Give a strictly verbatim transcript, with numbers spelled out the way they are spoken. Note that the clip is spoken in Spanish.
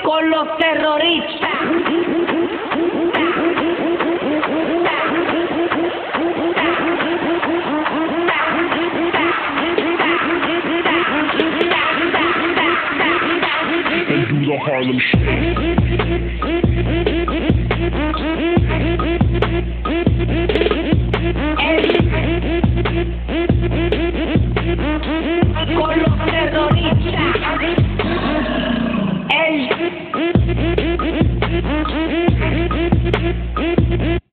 con los terroristas. And do the Harlem Shake.